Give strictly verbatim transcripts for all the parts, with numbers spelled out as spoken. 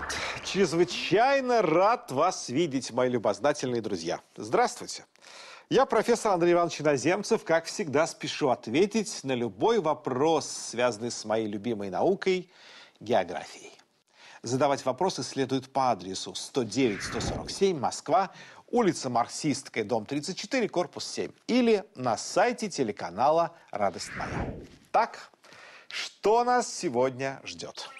Чрезвычайно рад вас видеть, мои любознательные друзья. Здравствуйте. Я профессор Андрей Иванович Иноземцев. Как всегда, спешу ответить на любой вопрос, связанный с моей любимой наукой – географией. Задавать вопросы следует по адресу сто девять сто сорок семь, Москва, улица Марксистская, дом тридцать четыре, корпус семь. Или на сайте телеканала «Радость моя». Так, что нас сегодня ждет?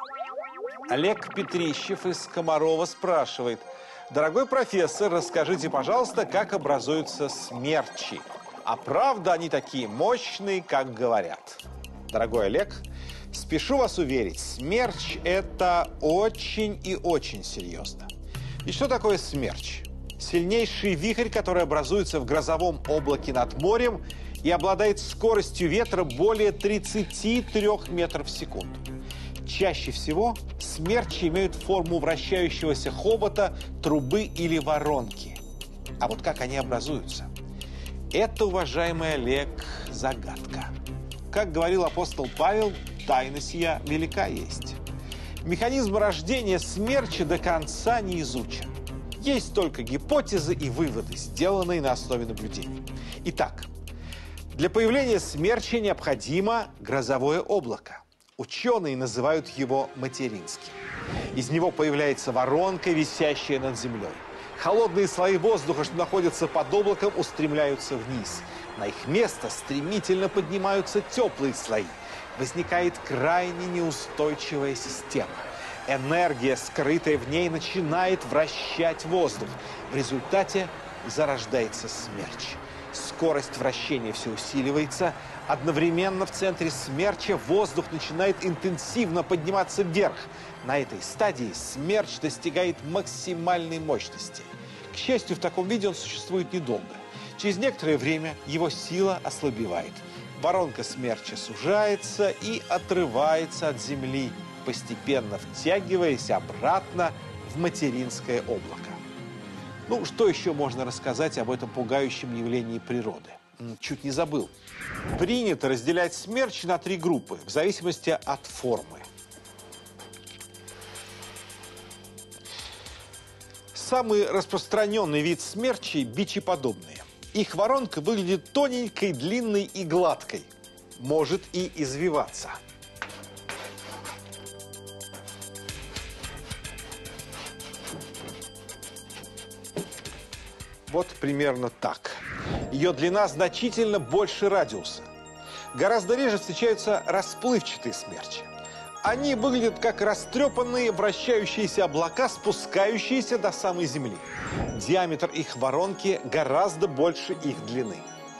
Олег Петрищев из Комарова спрашивает: дорогой профессор, расскажите, пожалуйста, как образуются смерчи? А правда они такие мощные, как говорят? Дорогой Олег, спешу вас уверить, смерч – это очень и очень серьезно. И что такое смерч? Сильнейший вихрь, который образуется в грозовом облаке над морем и обладает скоростью ветра более тридцати трёх метров в секунду. Чаще всего смерчи имеют форму вращающегося хобота, трубы или воронки. А вот как они образуются? Это, уважаемый Олег, загадка. Как говорил апостол Павел, тайна сия велика есть. Механизм рождения смерча до конца не изучен. Есть только гипотезы и выводы, сделанные на основе наблюдений. Итак, для появления смерча необходимо грозовое облако. Ученые называют его материнским. Из него появляется воронка, висящая над землей. Холодные слои воздуха, что находятся под облаком, устремляются вниз. На их место стремительно поднимаются теплые слои. Возникает крайне неустойчивая система. Энергия, скрытая в ней, начинает вращать воздух. В результате зарождается смерч. Скорость вращения все усиливается. Одновременно в центре смерча воздух начинает интенсивно подниматься вверх. На этой стадии смерч достигает максимальной мощности. К счастью, в таком виде он существует недолго. Через некоторое время его сила ослабевает. Воронка смерча сужается и отрывается от земли, постепенно втягиваясь обратно в материнское облако. Ну, что еще можно рассказать об этом пугающем явлении природы? Чуть не забыл. Принято разделять смерч на три группы, в зависимости от формы. Самый распространенный вид смерчей – бичеподобные. Их воронка выглядит тоненькой, длинной и гладкой. Может и извиваться. Вот примерно так. Ее длина значительно больше радиуса. Гораздо реже встречаются расплывчатые смерчи. Они выглядят как растрепанные вращающиеся облака, спускающиеся до самой земли. Диаметр их воронки гораздо больше их длины.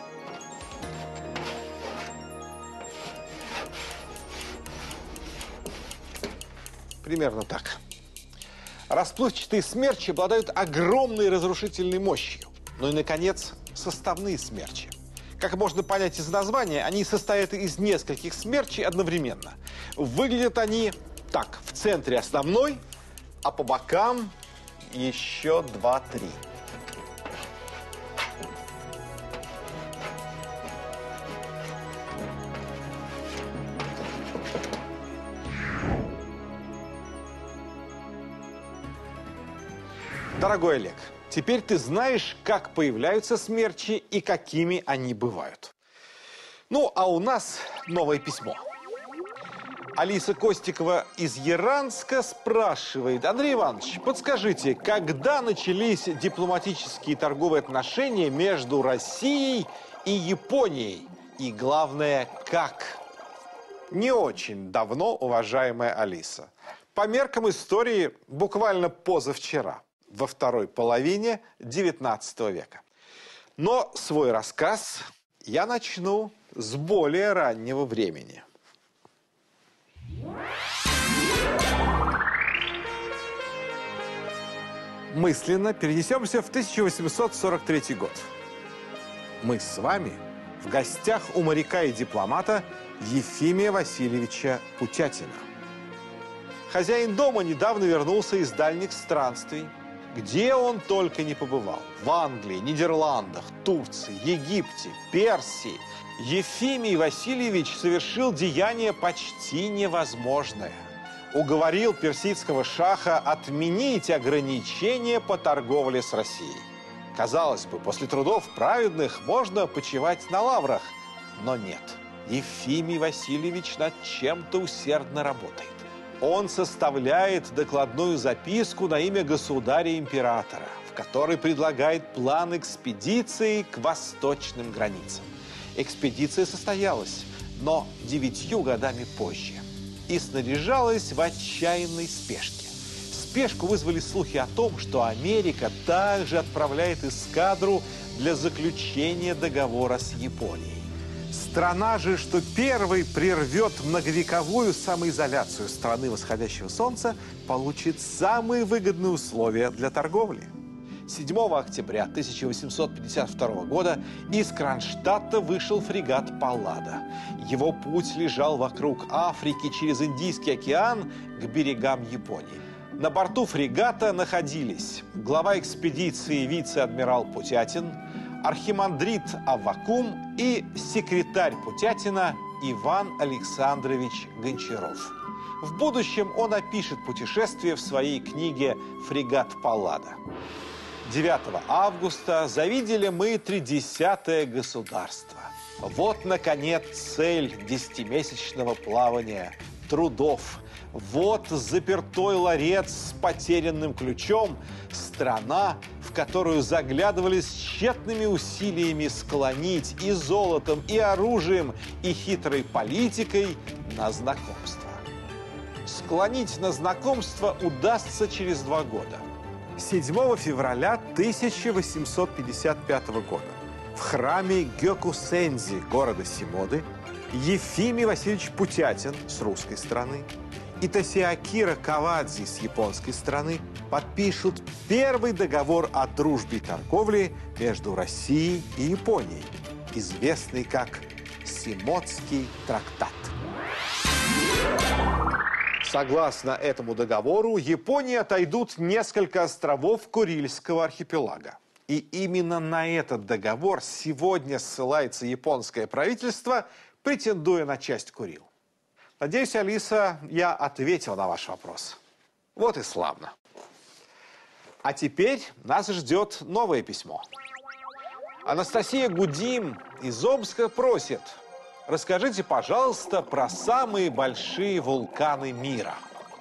Примерно так. Расплывчатые смерчи обладают огромной разрушительной мощью. Ну и, наконец, составные смерчи. Как можно понять из названия, они состоят из нескольких смерчей одновременно. Выглядят они так. В центре основной, а по бокам еще два-три. Дорогой Олег, теперь ты знаешь, как появляются смерчи и какими они бывают. Ну, а у нас новое письмо. Алиса Костикова из Яранска спрашивает: Андрей Иванович, подскажите, когда начались дипломатические и торговые отношения между Россией и Японией? И главное, как? Не очень давно, уважаемая Алиса. По меркам истории, буквально позавчера. Во второй половине девятнадцатого века. Но свой рассказ я начну с более раннего времени. Мысленно перенесемся в тысяча восемьсот сорок третий год. Мы с вами в гостях у моряка и дипломата Ефимия Васильевича Путятина. Хозяин дома недавно вернулся из дальних странствий. Где он только не побывал. В Англии, Нидерландах, Турции, Египте, Персии. Ефимий Васильевич совершил деяние почти невозможное. уговорил персидского шаха отменить ограничения по торговле с Россией. Казалось бы, после трудов праведных можно почивать на лаврах, но нет. Ефимий Васильевич над чем-то усердно работает. Он составляет докладную записку на имя государя-императора, в которой предлагает план экспедиции к восточным границам. Экспедиция состоялась, но девятью годами позже, и снаряжалась в отчаянной спешке. Спешку вызвали слухи о том, что Америка также отправляет эскадру для заключения договора с Японией. Страна же, что первой прервет многовековую самоизоляцию страны восходящего солнца, получит самые выгодные условия для торговли. седьмого октября тысяча восемьсот пятьдесят второго года из Кронштадта вышел фрегат «Паллада». Его путь лежал вокруг Африки через Индийский океан к берегам Японии. На борту фрегата находились глава экспедиции вице-адмирал Путятин, архимандрит Аввакум и секретарь Путятина Иван Александрович Гончаров. В будущем он опишет путешествие в своей книге «Фрегат Паллада». девятого августа завидели мы тридесятое государство. Вот, наконец, цель десятимесячного плавания, трудов. Вот запертой ларец с потерянным ключом, страна, в которую заглядывали с тщетными усилиями склонить и золотом, и оружием, и хитрой политикой на знакомство. Склонить на знакомство удастся через два года. седьмого февраля тысяча восемьсот пятьдесят пятого года в храме Гёкусензи города Симоды Ефимий Васильевич Путятин с русской стороны и Тосиакира Кавадзи с японской стороны подпишут первый договор о дружбе и торговле между Россией и Японией, известный как Симодский трактат. Согласно этому договору, Японии отойдут несколько островов Курильского архипелага. И именно на этот договор сегодня ссылается японское правительство, претендуя на часть Курил. Надеюсь, Алиса, я ответил на ваш вопрос. Вот и славно. А теперь нас ждет новое письмо. Анастасия Гудим из Омска просит: расскажите, пожалуйста, про самые большие вулканы мира.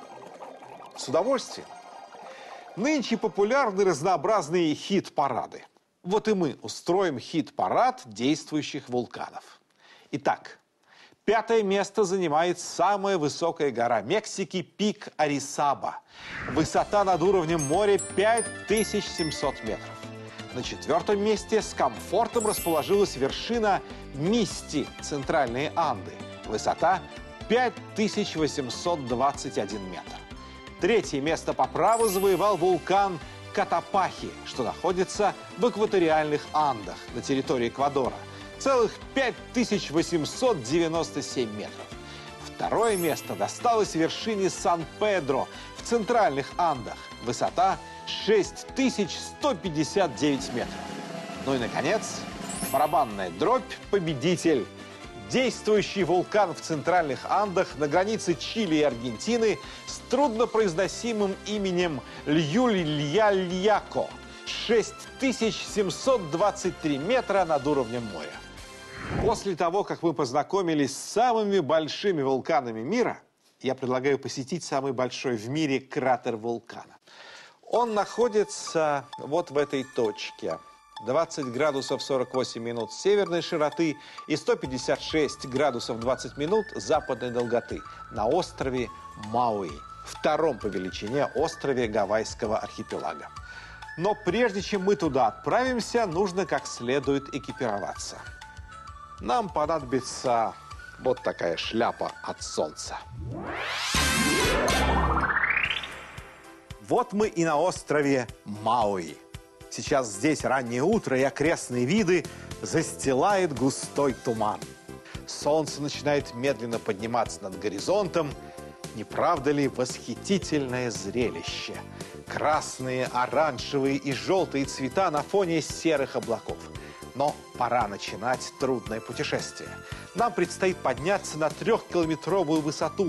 С удовольствием. Нынче популярны разнообразные хит-парады. Вот и мы устроим хит-парад действующих вулканов. Итак, пятое место занимает самая высокая гора Мексики – пик Арисаба. Высота над уровнем моря пять тысяч семьсот метров. На четвертом месте с комфортом расположилась вершина Мисти, центральные Анды. Высота пять тысяч восемьсот двадцать один метр. Третье место по праву завоевал вулкан Катапахи, что находится в экваториальных Андах на территории Эквадора. Целых пять тысяч восемьсот девяносто семь метров. Второе место досталось вершине Сан-Педро в центральных Андах. Высота шесть тысяч сто пятьдесят девять метров. Ну и, наконец, барабанная дробь победитель. Действующий вулкан в центральных Андах на границе Чили и Аргентины с труднопроизносимым именем Льюльяльяко. шесть тысяч семьсот двадцать три метра над уровнем моря. После того, как мы познакомились с самыми большими вулканами мира, я предлагаю посетить самый большой в мире кратер вулкана. Он находится вот в этой точке. двадцать градусов сорок восемь минут северной широты и сто пятьдесят шесть градусов двадцать минут западной долготы на острове Мауи, втором по величине острове Гавайского архипелага. Но прежде чем мы туда отправимся, нужно как следует экипироваться. Нам понадобится вот такая шляпа от солнца. Вот мы и на острове Мауи. Сейчас здесь раннее утро, и окрестные виды застилает густой туман. Солнце начинает медленно подниматься над горизонтом. Не правда ли восхитительное зрелище? Красные, оранжевые и желтые цвета на фоне серых облаков. Но пора начинать трудное путешествие. Нам предстоит подняться на трехкилометровую высоту,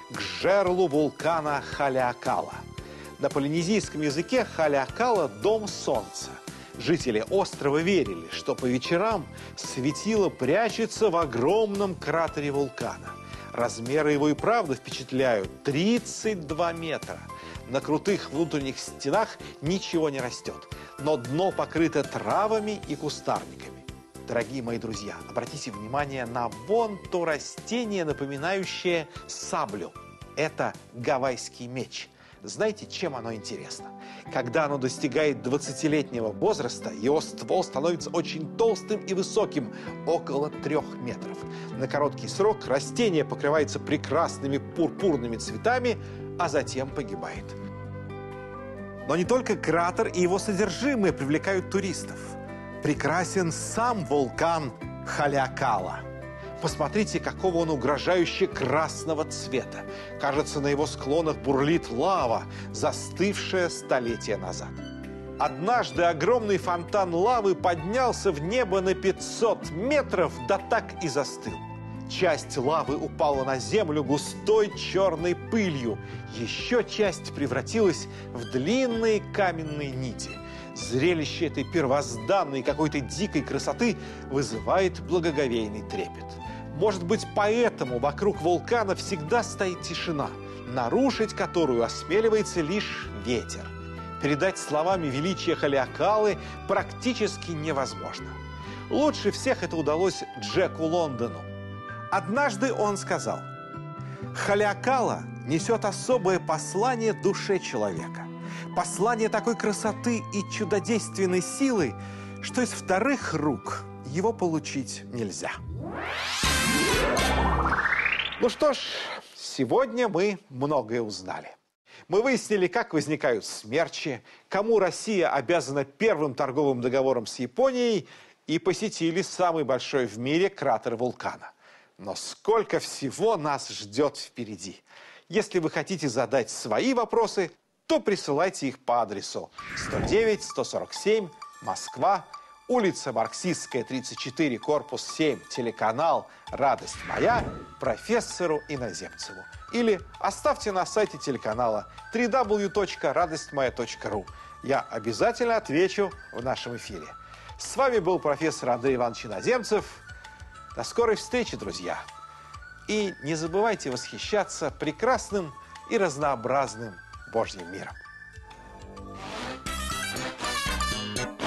к жерлу вулкана Халеакала. На полинезийском языке Халеакала – дом солнца. Жители острова верили, что по вечерам светило прячется в огромном кратере вулкана. Размеры его и правда впечатляют – тридцать два метра. На крутых внутренних стенах ничего не растет, но дно покрыто травами и кустарниками. Дорогие мои друзья, обратите внимание на вон то растение, напоминающее саблю. Это гавайский меч. Знаете, чем оно интересно? Когда оно достигает двадцатилетнего возраста, его ствол становится очень толстым и высоким, около трех метров. На короткий срок растение покрывается прекрасными пурпурными цветами, а затем погибает. Но не только кратер и его содержимое привлекают туристов. Прекрасен сам вулкан Халеакала. Посмотрите, какого он угрожающе красного цвета. Кажется, на его склонах бурлит лава, застывшая столетия назад. Однажды огромный фонтан лавы поднялся в небо на пятьсот метров, да так и застыл. Часть лавы упала на землю густой черной пылью. Еще часть превратилась в длинные каменные нити. Зрелище этой первозданной какой-то дикой красоты вызывает благоговейный трепет. Может быть, поэтому вокруг вулкана всегда стоит тишина, нарушить которую осмеливается лишь ветер. Передать словами величие Халеакалы практически невозможно. Лучше всех это удалось Джеку Лондону. Однажды он сказал: «Халеакала несет особое послание душе человека. Послание такой красоты и чудодейственной силы, что из вторых рук его получить нельзя». Ну что ж, сегодня мы многое узнали. Мы выяснили, как возникают смерчи, кому Россия обязана первым торговым договором с Японией, и посетили самый большой в мире кратер вулкана. Но сколько всего нас ждет впереди. Если вы хотите задать свои вопросы, то присылайте их по адресу сто девять сто сорок семь, Москва, улица Марксистская, тридцать четыре, корпус семь, телеканал «Радость моя», профессору Иноземцеву. Или оставьте на сайте телеканала дабл ю дабл ю дабл ю точка радость моя точка ру. Я обязательно отвечу в нашем эфире. С вами был профессор Андрей Иванович Иноземцев. До скорой встречи, друзья! И не забывайте восхищаться прекрасным и разнообразным Божьим миром.